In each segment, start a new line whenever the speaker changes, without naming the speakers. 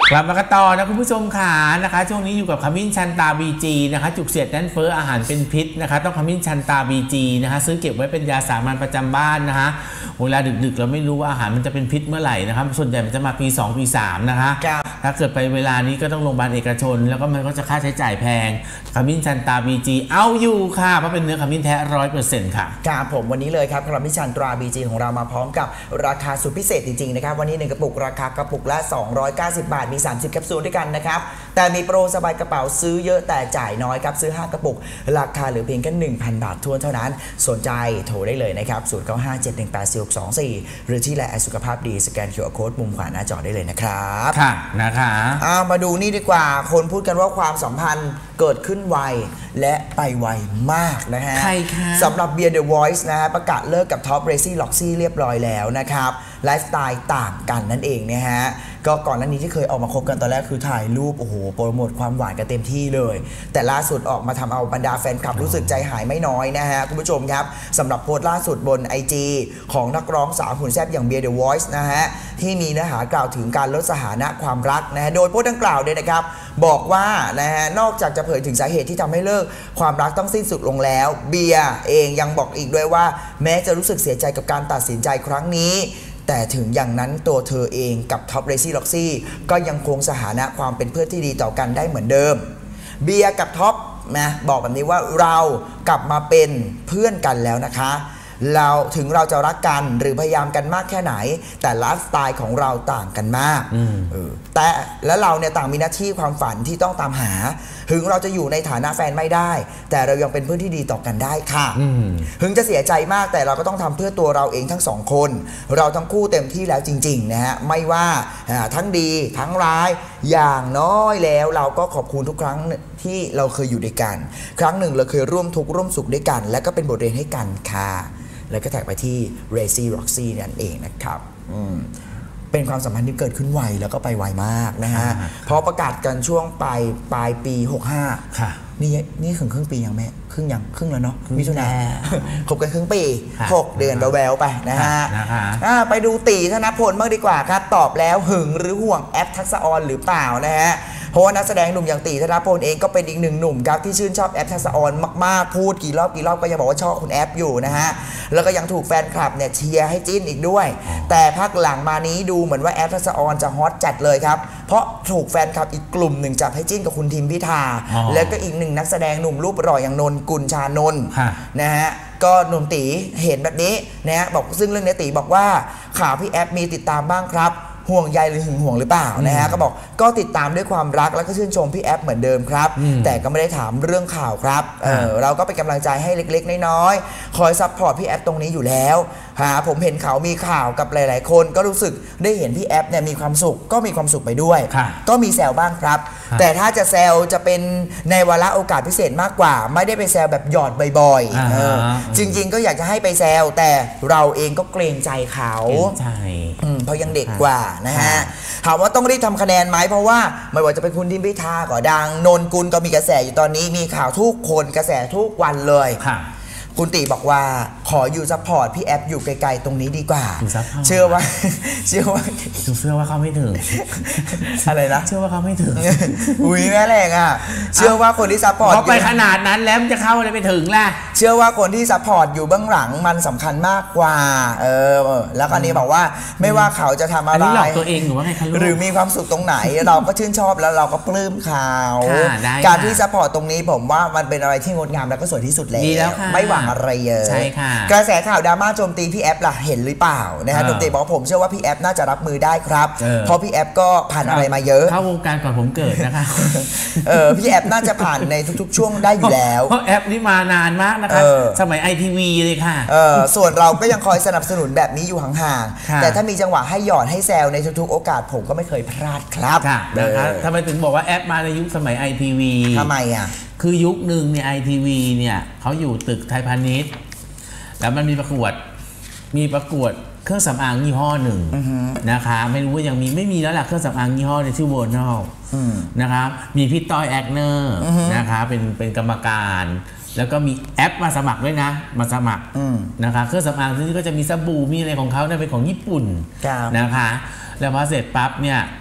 กลับมากันต่อนะคุณผู้ชมขานะคะช่วงนี้อยู่กับขมิ้นชันตาบีจีนะคะจุกเสียดแน่นเฟ้ออาหารเป็นพิษนะคะต้องขมิ้นชันตาบีจีนะคะซื้อเก็บไว้เป็นยาสามัญประจำบ้านนะคะเวลาดึกๆเราไม่รู้ว่าอาหารมันจะเป็นพิษเมื่อไหร่นะครับส่วนใหญ่มันจะมาปี2ปี3นะคะถ้าเกิดไปเวลานี้ก็ต้องโรงพยาบาลเอกชนแล้วก็มันก็จะค่าใช้จ่ายแพงขมิ้นชันตาบีจีเอาอยู่ค่ะเพราะเป็นเนื้อขมิ้นแท้ 100% ค่ะ
ครับผมวันนี้เลยครับขมิ้นชันตราบีจีของเรามาพร้อมกับราคาสุดพิเศษจริงๆนะครับวันนี้1กระปุกราคากระปุกละ290 บาทมี30แคปซูลด้วยกันนะครับแต่มีโปรสบายกระเป๋าซื้อเยอะแต่จ่ายน้อยครับซื้อ5กระปุกราคาเหลือเพียงแค่ 1,000 บาททวนเท่านั้นสนใจโทรได้เลยนะครับ0957184624หรือที่ไลน์สุขภาพดีสแกน QR Code มุมขวาหน้าจอได้เลยนะครับ
ค่ะนะคะ
มาดูนี่ดีกว่าคนพูดกันว่าความสัมพันธ์เกิดขึ้นไวและไปไวมากนะฮะ
ใครคะ
สำหรับเบียร์ The Voice นะฮะประกาศเลิกกับท็อปเรซี่ล็อกซี่เรียบร้อยแล้วนะครับไลฟ์สไตล์ต่างกันนั่นเองนะฮะก็ก่อนหน้านี้ที่เคยออกมาคบกันตอนแรกคือถ่ายรูปโอ้โหโปรโมทความหวานกันเต็มที่เลยแต่ล่าสุดออกมาทำเอาบรรดาแฟนคลับรู้สึกใจหายไม่น้อยนะฮะคุณผู้ชมครับสำหรับโพสต์ล่าสุดบน IG ของนักร้องสาวหุ่นแซ่บอย่างเบียร์ The Voice นะฮะที่มีเนื้อหากล่าวถึงการลดสถานะความรักนะฮะโดยโพสต์ดังกล่าวเนี่ยนะครับบอกว่านะฮะนอกจากจะเผยถึงสาเหตุที่ทำให้เลิกความรักต้องสิ้นสุดลงแล้วเบียร์เองยังบอกอีกด้วยว่าแม้จะรู้สึกเสียใจกับการตัดสินใจครั้งนี้แต่ถึงอย่างนั้นตัวเธอเองกับท็อปเรซี่ล็อกซี่ก็ยังคงสถานะความเป็นเพื่อนที่ดีต่อกันได้เหมือนเดิมเบียร์กับท็อปนะบอกแบบนี้ว่าเรากลับมาเป็นเพื่อนกันแล้วนะคะเราถึงเราจะรักกันหรือพยายามกันมากแค่ไหนแต่ไลฟ์สไตล์ของเราต่างกันมากแต่แล้วเราเนี่ยต่างมีหน้าที่ความฝันที่ต้องตามหาถึงเราจะอยู่ในฐานะแฟนไม่ได้แต่เรายังเป็นเพื่อนที่ดีต่อกันได้ค่ะถึงจะเสียใจมากแต่เราก็ต้องทำเพื่อตัวเราเองทั้งสองคนเราทั้งคู่เต็มที่แล้วจริงๆนะฮะไม่ว่าทั้งดีทั้งร้ายอย่างน้อยแล้วเราก็ขอบคุณทุกครั้งที่เราเคยอยู่ด้วยกันครั้งหนึ่งเราเคยร่วมทุกข์ร่วมสุขด้วยกันและก็เป็นบทเรียนให้กันค่ะแล้วก็แท็กไปที่ Racy Roxy นั่นเองนะครับเป็นความสัมพันธ์ที่เกิดขึ้นไวแล้วก็ไปไวมากนะฮะเพราะประกาศกันช่วงปลายปี65ค่ะนี่ถึงครึ่งปียังแม่ครึ่งแล้วเนาะมิถุนายนคบกันครึ่งปี6 เดือนแววๆไปนะฮะไปดูตีธนพลบ้างดีกว่าครับตอบแล้วหึงหรือห่วงแอปทักษะออนหรือเปล่านะฮะเพราะว่านักแสดงหนุ่มอย่างตีธนพลเองก็เป็นอีกหนึ่งหนุ่มครับที่ชื่นชอบแอปทักษะออนมากๆพูดกี่รอบก็ยังบอกว่าชอบคุณแอปอยู่นะฮะแล้วก็ยังถูกแฟนคลับเนี่ยเชียร์ให้จิ้นอีกด้วยแต่พักหลังมานี้ดูเหมือนว่าแอปทักษะออนจะฮอตจัดเลยครับเพราะถูกแฟนคลับอีกกลุ่มหนึ่งจับให้จิ้นกับคุณทิมพิธาแล้วก็อีกหนึ่งนักแสดงหนุ่มรูปหล่ออย่างนนกุลชานนท์นะฮะก็หนุ่มตีเห็นแบบนี้นะฮะบอกซึ่งเรื่องนี้ตีบอกว่าข่าวพี่แอปมีติดตามบ้างครับห่วงใยหรือหึงห่วงหรือเปล่านะฮะก็บอกก็ติดตามด้วยความรักแล้วก็ชื่นชมพี่แอปเหมือนเดิมครับแต่ก็ไม่ได้ถามเรื่องข่าวครับเราก็เป็นกำลังใจให้เล็กๆน้อยๆคอยซัพพอร์ตพี่แอปตรงนี้อยู่แล้วผมเห็นเขามีข่าวกับหลายๆคนก็รู้สึกได้เห็นพี่แอปเนี่ยมีความสุขก็มีความสุขไปด้วยก็มีแซวบ้างครับแต่ถ้าจะแซวจะเป็นในวาระโอกาสพิเศษมากกว่าไม่ได้ไปแซวแบบหยอดบ่อยๆจริงๆก็อยากจะให้ไปแซวแต่เราเองก็เกรงใจเขาเพราะยังเด็กกว่านะฮะถามว่าต้องรีบทำคะแนนไหมเพราะว่าไม่ว่าจะเป็นคุณทิมพิธาก็ดังนนกุลก็มีกระแสอยู่ตอนนี้มีข่าวทุกคนกระแสทุกวันเลยคุณตีบอกว่าขออยู่ซัพพอร์ตพี่แอปอยู่ไกลๆตรงนี้ดีกว่าเชื่อว่า
เขาไม่ถึง
อะไรนะ
เชื่อว่าเขาไม่ถึง
อุ้ยแม่แรงอ่ะเชื่อว่าคนที่ซัพพอร์ต
เขาไปขนาดนั้นแล้วจะเข้าอะไรไปถึงล่ะ
เชื่อว่าคนที่ซัพพอร์ตอยู่เบื้องหลังมันสำคัญมากกว่าแล้วอันนี้บอกว่าไม่ว่าเขาจะทำอะไร
หลอกตัวเองหรือว่าไงคะ
หรือมีความสุขตรงไหนเราก็ชื่นชอบแล้วเราก็ปลื้มเขาการที่ซัพพอร์ตตรงนี้ผมว่ามันเป็นอะไรที่งดงามแล้วก็สวยที่สุดแล้วไม่หวังอะไรเยอะกระแสข่าวดราม่าโจมตีพี่แอปล่ะเห็นหรือเปล่านะฮะดนตรีบอกผมเชื่อว่าพี่แอปน่าจะรับมือได้ครับเพราะพี่แอปก็ผ่านอะไรมาเยอะ
เข้าวงการก่อนผมเกิดนะคะ
พี่แอปน่าจะผ่านในทุกๆช่วงได้อยู่แล้ว
เพราะแอปนี่มานานมากนะคะสมัย ITV เลยค่ะ
ส่วนเราก็ยังคอยสนับสนุนแบบนี้อยู่ห่างๆแต่ถ้ามีจังหวะให้หยอดให้แซวในทุกๆโอกาสผมก็ไม่เคยพลาดครับ
นะคะทำไมถึงบอกว่าแอปมาในยุคสมัย ITV
ทำไมอ่ะ
คือยุคหนึ่งเนี่ย ITV เนี่ยเขาอยู่ตึกไทยพาณิชย์แล้วมันมีประกวดเครื่องสำอางยี่ห้อหนึ่งนะคะไม่รู้ว่ายังมีไม่มีแล้วล่ะเครื่องสำอางยี่ห้อในชื่อโวนัลนะคะมีพี่ต้อยแอคเนอร์นะคะเป็นกรรมการแล้วก็มีแอปมาสมัครด้วยนะมาสมัครนะคะเครื่องสำอางที่นี่ก็จะมีสบู่มีอะไรของเขาเนี่ยเป็นของญี่ปุ่นนะคะแล้วพอเสร็จปั๊บเนี่ย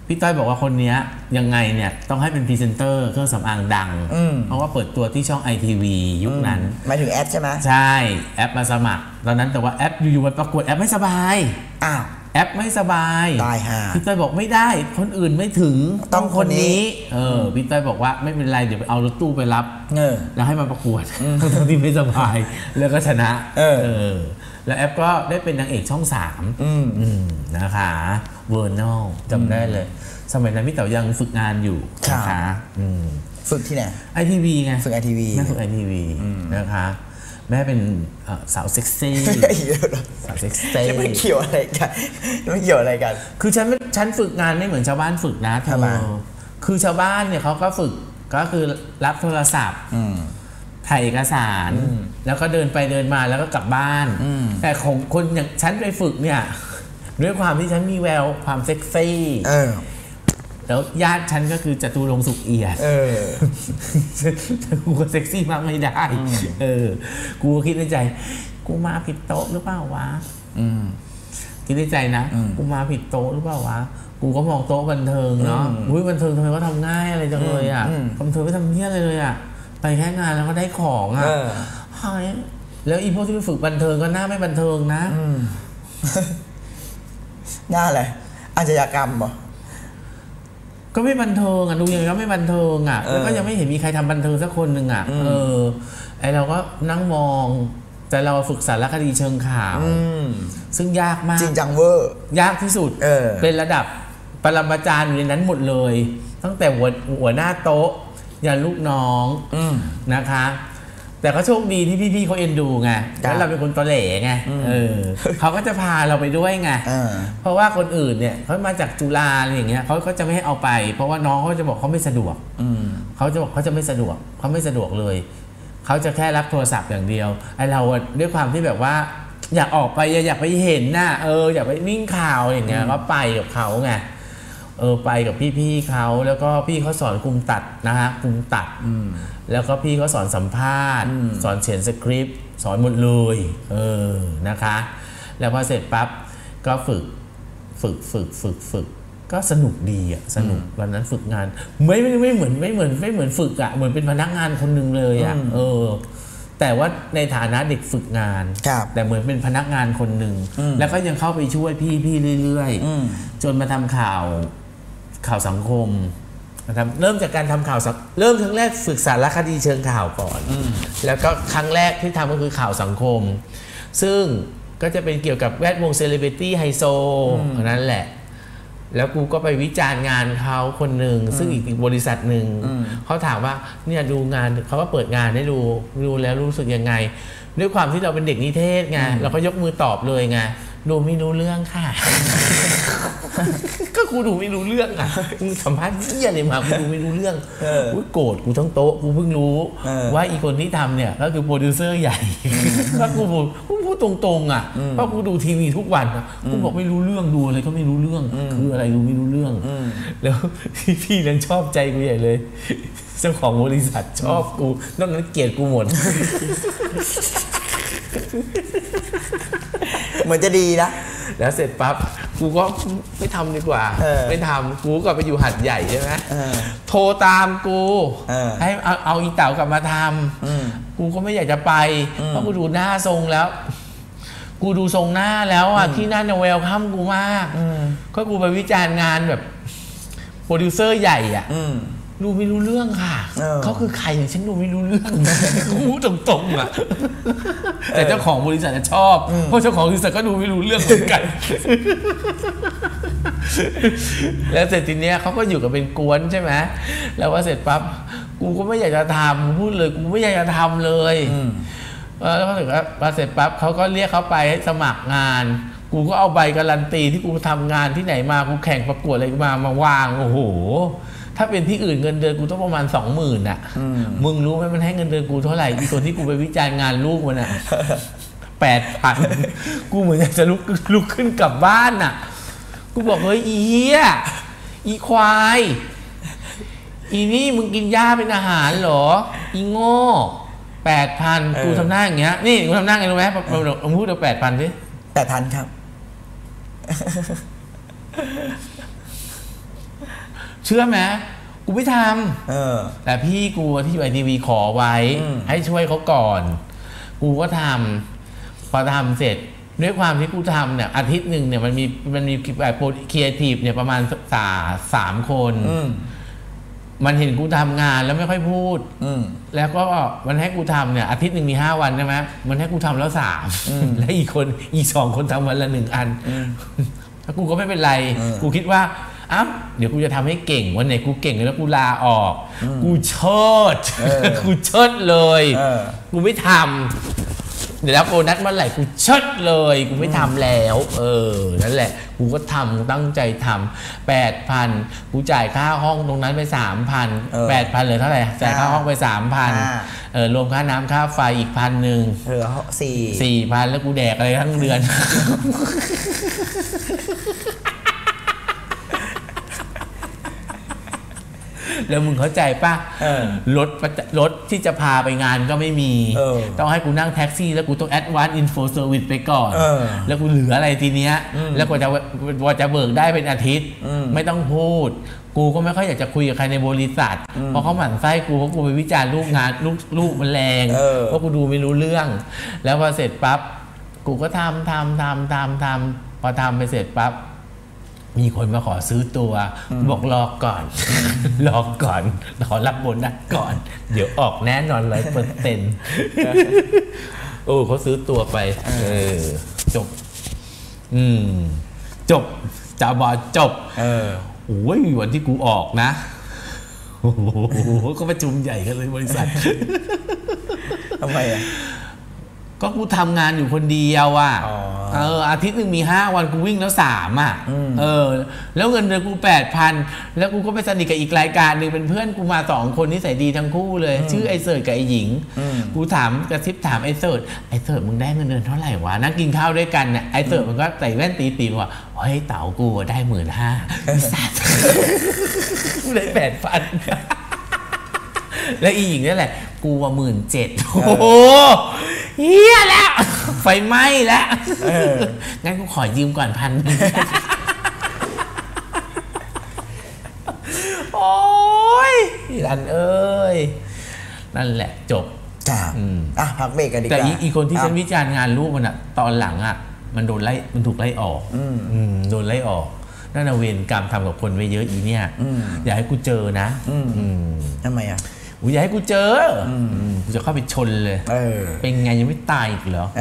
พี่ต้อยบอกว่าคนนี้ยังไงเนี่ยต้องให้เป็นพรีเซนเตอร์เครื่องสำอางดังเพราะว่าเปิดตัวที่ช่อง ITV ยุคนั้น
หมายถึงแอปใช่ไหม
ใช่แอปมาสมัครตอนนั้นแต่ว่าแอปอยู่ๆมันประกวดแอปไม่สบาย
อ้าว
แอปไม่สบาย
ตายห่า
พี่ต้อยบอกไม่ได้คนอื่นไม่ถึงต้องคนนี้พี่ต้อยบอกว่าไม่เป็นไรเดี๋ยวไปเอารถตู้ไปรับแล้วให้มาประกวดทั้งที่ไม่สบายแล้วก็ชนะแล้วแอปก็ได้เป็นนางเอกช่อง3นะคะเวอร์นอลจำได้เลยสมัยนั้นพี่เต๋อยังฝึกงานอยู่นะคะ
ฝึกที่ไหน
ITV ไง
ฝึก ITV
แม่ฝึก ITV นะคะแม่เป็นสาวเซ็กซี่สาวเซ็กซี่
ไม่เกี่ยวอะไรกันไม่เกี่ยวอะไรกัน
คือฉันฝึกงานไม่เหมือนชาวบ้านฝึกนะเธอคือชาวบ้านเนี่ยเขาก็ฝึกก็คือรับโทรศัพท์ถ่ายเอกสารแล้วก็เดินไปเดินมาแล้วก็กลับบ้านแต่ของคนอย่างฉันไปฝึกเนี่ยด้วยความที่ฉันมีแววความเซ็กซี่แล้วญาติฉันก็คือจตุรงค์สุขเอียดกูก็เซ็กซี่มากไม่ได้กูคิดในใจกูมาผิดโต๊ะหรือเปล่าวะคิดในใจนะกูมาผิดโต๊ะหรือเปล่าวะกูก็มองโต๊ะบันเทิงเนาะบันเทิงทำไมว่าทำง่ายอะไรจังเลยอ่ะบันเทิงไม่ทำเหี้ยอะไรเลยอ่ะไปแค่งานแล้วก็ได้ของอ่ะแล้วอีพวกที่ไปฝึกบันเทิงก็หน้าไม่บันเทิงนะ
หน้าอะไรอาชญากรรมเหรอ
ก็ไม่บันเทิงอ่ะดูยังไงก็ไม่บันเทิงอ่ะแล้วก็ยังไม่เห็นมีใครทำบันเทิงสักคนหนึ่งอ่ะไอเราก็นั่งมองแต่เราฝึกสารคดีเชิงข่าวซึ่งยากมาก
จริงจังเวอร์
ยากที่สุดเป็นระดับปรมาจารย์อยู่ในนั้นหมดเลยตั้งแต่หัวหน้าโต๊ะยันลูกน้องนะคะแต่ก็โชคดีที่พี่ๆเขาเอ็นดูไงแล้วเราเป็นคนตอแหลไงเขาก็จะพาเราไปด้วยไงเพราะว่าคนอื่นเนี่ยเขามาจากจุฬาอะไรอย่างเงี้ยเขาก็จะไม่ให้เอาไปเพราะว่าน้องเขาจะบอกเขาไม่สะดวกเขาจะบอกเขาจะไม่สะดวกเขาไม่สะดวกเลยเขาจะแค่รับโทรศัพท์อย่างเดียวไอ้เราด้วยความที่แบบว่าอยากออกไปอยากไปเห็นน่ะอยากไปวิ่งข่าวอย่างเงี้ยก็ไปกับเขาไงไปกับพี่ๆเขาแล้วก็พี่เขาสอนคุมตัดนะฮะคุมตัดแล้วก็พี่เขาสอนสัมภาษณ์สอนเขียนสคริปต์สอนหมดเลยนะคะแล้วพอเสร็จปั๊บก็ฝึกก็สนุกดีอ่ะสนุกวันนั้นฝึกงานไม่เหมือนฝึกอ่ะเหมือนเป็นพนักงานคนหนึ่งเลยอ่ะแต่ว่าในฐานะเด็กฝึกงานแต่เหมือนเป็นพนักงานคนหนึ่งแล้วก็ยังเข้าไปช่วยพี่เรื่อยๆจนมาทำข่าวสังคมเริ่มจากการทำข่าวเริ่มครั้งแรกฝึกสารคดีเชิงข่าวก่อนแล้วก็ครั้งแรกที่ทำก็คือข่าวสังคมซึ่งก็จะเป็นเกี่ยวกับแวดวงเซเลบริตี้ไฮโซนั่นแหละแล้วกูก็ไปวิจารณ์งานเขาคนหนึ่งซึ่งอีกบริษัทหนึ่งเขาถามว่าเนี่ยดูงานเขาก็เปิดงานให้ดูแล้วรู้สึกยังไงด้วยความที่เราเป็นเด็กนิเทศไงเราก็ยกมือตอบเลยไงดูไม่รู้เรื่องค่ะก็กูดูไม่รู้เรื่องอ่ะมึงสัมภาษณ์เหี้ยอะไรมากูดูไม่รู้เรื่องกูโกรธกูทั้งโต๊ะกูเพิ่งรู้ว่าอีคนที่ทำเนี่ยก็คือโปรดิวเซอร์ใหญ่ก็กูพูดตรงๆอ่ะเพราะกูดูทีวีทุกวันกูบอกไม่รู้เรื่องดูอะไรก็ไม่รู้เรื่องคืออะไรดูไม่รู้เรื่องแล้วพี่นั้นชอบใจกูใหญ่เลยเจ้าของบริษัทชอบกูนอกนั้นเกลียดกูหมด
เหมือนจะดีนะ
แล้วเสร็จปั๊บกูก็ไม่ทำดีกว่าไม่ทำกูก็ไปอยู่หัดใหญ่ใช่ไหมโทรตามกูให้เอาอีเต๋ากลับมาทำกูก็ไม่อยากจะไปเพราะกูดูหน้าทรงแล้วกูดูทรงหน้าแล้วอ่ะที่นั่นเนี่ยเวลคัมกูมากก็กูไปวิจารณ์งานแบบโปรดิวเซอร์ใหญ่อ่ะดูไม่รู้เรื่องค่ะเขาคือใครฉันดูไม่รู้เรื่องกูตรงๆอ่ะแต่เจ้าของบริษัทชอบเพราะเจ้าของบริษัทก็ดูไม่รู้เรื่องเหมือนกันแล้วเสร็จทีเนี้ยเขาก็อยู่กับเป็นกวนใช่ไหมแล้วว่าเสร็จปั๊บกูก็ไม่อยากจะทำพูดเลยกูไม่อยากจะทำเลยแล้วพอเสร็จปั๊บเขาก็เรียกเขาไปให้สมัครงานกูก็เอาใบการันตีที่กูทำงานที่ไหนมากูแข่งประกวดอะไรมาวางโอ้โหถ้าเป็นที่อื่นเงินเดือนกูต้องประมาณ 20,000 อ่ะมึงรู้ไหมมันให้เงินเดือนกูเท่าไหร่อีตัวที่กูไปวิจารณ์งานลูกมันอ่ะ 8,000 กูเหมือนจะลุกขึ้นกลับบ้านอ่ะกูบอกเฮ้ยอีเหี้ยอีควายอีนี่มึงกินหญ้าเป็นอาหารเหรออีโง่ 8,000 กูทำหน้าอย่างเงี้ยนี่กูทำหน้าไงรู้ไหมลองพูดเอา 8,000 สิ
8,000 ครับ
ชื่อไหมกูไม่ท
ำ
แต่พี่กูที่อยู่ไอทีวีขอไว้ให้ช่วยเขาก่อนกูก็ทำพอทำเสร็จด้วยความที่กูทำเนี่ยอาทิตย์หนึ่งเนี่ยมันมีแบบโปรครีเอทีฟเนี่ยประมาณ3 คนมันเห็นกูทำงานแล้วไม่ค่อยพูดแล้วก็มันให้กูทำเนี่ยอาทิตย์หนึ่งมี5 วันใช่ไหมมันให้กูทำแล้ว3และอีก 2 คนทำวันละ1 อันแล้วกูก็ไม่เป็นไรกูคิดว่าอ้าวเดี๋ยวกูจะทำให้เก่งวันไหนกูเก่งแล้วกูลาออกกูเชิดกูเชิดเลยกูไม่ทำเดี๋ยวแล้วโบนัสเมื่อไหร่กูเชิดเลยกูไม่ทำแล้วนั่นแหละกูก็ทำตั้งใจทำ8,000กูจ่ายค่าห้องตรงนั้นไป 3,000 8,000เหลือเท่าไหร่จ่ายค่าห้องไป 3,000รวมค่าน้ำค่าไฟอีก1,000
เหลือ
4,000แล้วกูแดกอะไรทั้งเดือน แล้วมึงเข้าใจป่ะรถที่จะพาไปงานก็ไม่มีต้องให้กูนั่งแท็กซี่แล้วกูต้อง Advance Info Service ไปก่อนแล้วกูเหลืออะไรทีเนี้ยแล้วกว่าจะเบิกได้เป็นอาทิตย์ไม่ต้องพูดกูก็ไม่ค่อยอยากจะคุยกับใครในบริษัทเพราะเขาหมั่นไส้กูเพราะกูไปวิจารณ์ลูกงานลูกมันแรงเพราะกูดูไม่รู้เรื่องแล้วพอเสร็จปั๊บกูก็ทำพอทำไปเสร็จปั๊บมีคนมาขอซื้อตัวบอกรอก่อนขอรับโบนัสก่อนเดี๋ยวออกแน่นอน 100%โอ้เขาซื้อตัวไปจบจ่าบอจบโอ้ยวันที่กูออกนะโอ้โหก็ประชุมใหญ่กันเลยบริษัท
ทำไมอ่ะ
ก็กูทำงานอยู่คนเดียวอ่ะอาทิตย์นึงมี5 วันกูวิ่งแล้ว3อ่ะแล้วเงินเดือนกู 8,000 แล้วกูก็ไปสนิทกับอีกรายการนึงเป็นเพื่อนกูมา2 คนนิสัยดีทั้งคู่เลยชื่อไอเสิร์ตกับไอหญิงกูถามกระซิบถามไอเสิร์ตมึงได้เงินเดือนเท่าไหร่วะนั่งกินข้าวด้วยกันเนี่ยไอเสิร์ตมันก็ใส่แว่นตีๆว่าเฮ้ยเต๋ากูได้ 15,000 สัตว์ได้ 8,000 แล้วอีหญิงนี่แหละกูว่า 17,000 โอ้โหเฮียแล้วไฟไหม้แล้วงั้นกูขอยืมก่อน1,000 โอ้ยรันเอ้ยนั่นแหละจบ
พักเบรกกันดีกว่า
แต่อีคนที่ฉันวิจารณ์งานลูกมันอะตอนหลังอะมันถูกไล่ออกโดนไล่ออกนั่นเวรกรรมทำกับคนไว้เยอะอีเนี่ยอย่าให้กูเจอนะ
ทำไมอะ
อย่าให้กูเจอกูจะเข้าไปชนเลยเป็นไงยังไม่ตายอีกเหรอ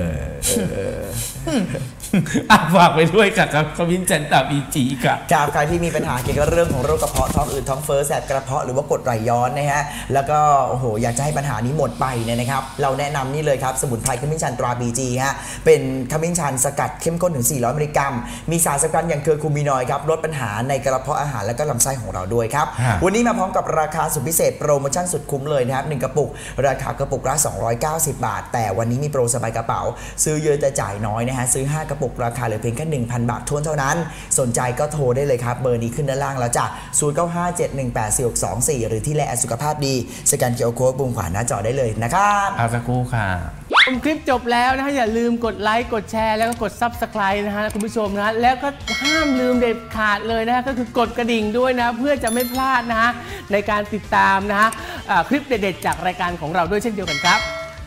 ฝากไปด้วยกับขมิ้นชันตาบีจีค่ะ
ใครที่มีปัญหาเกี่ยวกับเรื่องของโรคกระเพาะท้องอืดท้องเฟ้อแสบกระเพาะหรือว่ากรดไหลย้อนนะฮะแล้วก็โอ้โหอยากจะให้ปัญหานี้หมดไปเนี่ยนะครับเราแนะนำนี่เลยครับสมุนไพรขมิ้นชันตราบีจีฮะเป็นขมิ้นชันสกัดเข้มข้นถึง400 มิลลิกรัมมีสารสกัดอย่างเคอร์คูมินอยด์ครับลดปัญหาในกระเพาะอาหารและก็ลำไส้ของเราด้วยครับวันนี้มาพร้อมกับราคาสุดพิเศษโปรโมชั่นสุดคุ้มเลยนะครับ1 กระปุกราคากระปุกละ290 บาทแต่วันนี้มีโปรสบายกระเป๋าซื้อเยอะแต่จ่ายน้อยนะฮะซื้อ5 กระปุกราคาเหลือเพียงแค่ 1,000 บาททวนเท่านั้นสนใจก็โทรได้เลยครับเบอร์นี้ขึ้นด้านล่างแล้วจ้ะ0957184624หรือที่แลสุขภาพดีสแกน QR Code ปุ่มขวาหน้าจอได้เลยนะครับ
สักครู่ค่ะ
คลิปจบแล้วนะฮะอย่าลืมกดไลค์กดแชร์แล้วก็กด Subscribe นะฮะคุณผู้ชมนะแล้วก็ห้ามลืมเด็ดขาดเลยนะฮะก็คือกดกระดิ่งด้วยนะเพื่อจะไม่พลาดนะฮะในการติดตามนะฮะคลิปเด็ดๆจากรายการของเราด้วยเช่นเดียวกันครับ